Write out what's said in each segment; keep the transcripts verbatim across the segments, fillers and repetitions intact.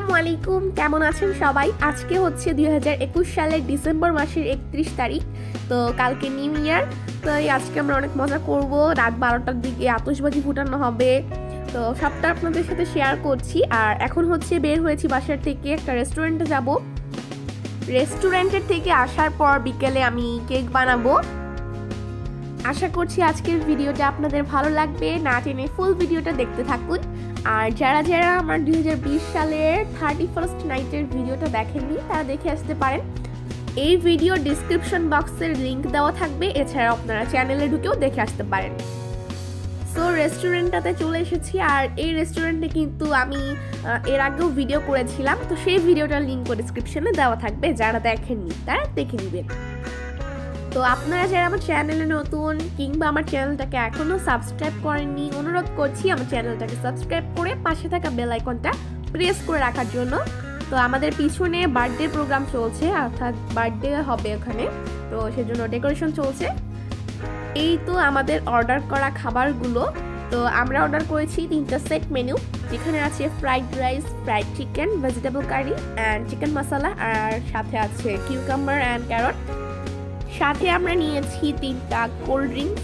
আসসালামু আলাইকুম, কেমন আছেন সবাই? আজকে হচ্ছে দুই হাজার একুশ সালের ডিসেম্বর মাসের একত্রিশ তারিখ। তো কালকে নিউ ইয়ার। তো আজকে আমরা অনেক মজা করব। রাত বারোটার দিকে আতশবাজি ফুটানো হবে। তো সবটা আপনাদের সাথে শেয়ার করছি। আর এখন হচ্ছে বের হয়েছি বাসার থেকে, একটা রেস্টুরেন্টে যাব। রেস্টুরেন্টের থেকে আসার পর বিকেলে আমি কেক বানাবো। আশা করছি আজকের ভিডিওটা আপনাদের ভালো লাগবে, না টেনে ফুল ভিডিওটা দেখতে থাকুন। আর যারা যারা আমার দুই হাজার বিশ সালের থার্টি ফার্স্ট নাইটের ভিডিওটা দেখেননি তারা দেখে আসতে পারেন। এই ভিডিও ডিসক্রিপশন বক্সের লিঙ্ক দেওয়া থাকবে, এছাড়াও আপনারা চ্যানেলে ঢুকেও দেখে আসতে পারেন। সো রেস্টুরেন্টটাতে চলে এসেছি। আর এই রেস্টুরেন্টে কিন্তু আমি এর আগেও ভিডিও করেছিলাম, তো সেই ভিডিওটার লিঙ্কও ডিসক্রিপশনে দেওয়া থাকবে, যারা দেখেননি তারা দেখে নেবেন। তো আপনারা যারা আমার চ্যানেলে নতুন কিংবা আমার চ্যানেলটাকে এখনও সাবস্ক্রাইব করেননি, অনুরোধ করছি আমার চ্যানেলটাকে সাবস্ক্রাইব করে পাশে থাকা বেল আইকনটা প্রেস করে রাখার জন্য। তো আমাদের পিছনে বার্থডে প্রোগ্রাম চলছে, অর্থাৎ বার্থডে হবে ওখানে, তো সেজন্য ডেকোরেশন চলছে। এই তো আমাদের অর্ডার করা খাবারগুলো। তো আমরা অর্ডার করেছি তিনটা সেট মেনু, যেখানে আছে fried rice, fried chicken, vegetable curry and chicken masala, আর সাথে আছে কিউকাম্বার অ্যান্ড ক্যারট। সাথে আমরা নিয়েছি তিনটা কোল্ড ড্রিঙ্কস।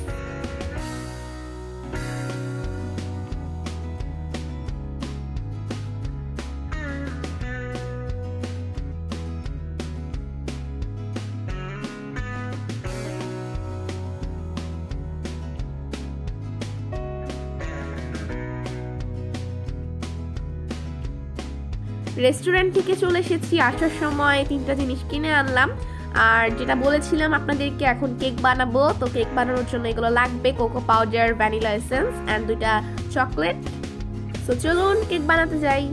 রেস্টুরেন্ট থেকে চলে এসেছি, আসার সময় তিনটা জিনিস কিনে আনলাম। আর যেটা বলেছিলাম আপনাদেরকে, এখন কেক বানাবো। তো কেক বানানোর জন্য এগুলো লাগবে: cocoa powder, vanilla essence and দুইটা চকলেট। সো চলুন কেক বানাতে যাই।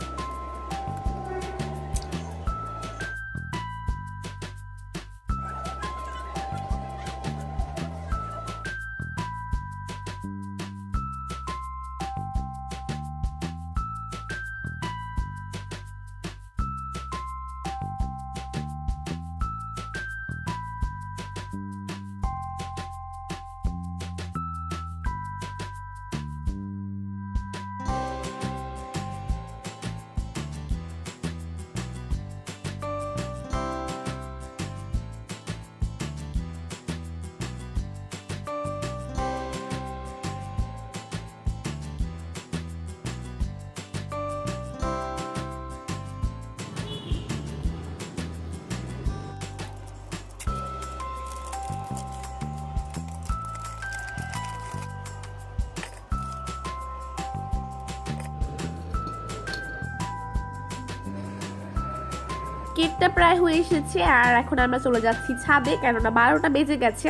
কেকটা প্রায় হয়ে এসেছে, আর এখন আমরা চলে যাচ্ছি ছাদে, কেননা বারোটা বেজে গেছে।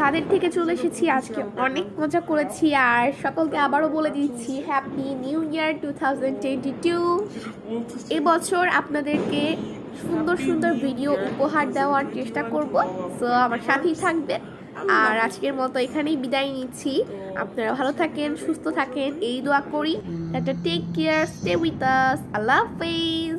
কাদের থেকে চলে এসেছি। আজকে অনেক মজা করেছি আর সকলকে আবারও বলে দিচ্ছি happy new year two thousand twenty two. এবছর আপনাদেরকে সুন্দর সুন্দর ভিডিও উপহার দেওয়ার চেষ্টা করব, সো আমার সাথেই থাকবেন। আর আজকের মতো এখানেই বিদায় নিচ্ছি। আপনারা ভালো থাকেন, সুস্থ থাকেন এই দোয়া করি। Take care, stay with us. আল্লাহ হাফেজ।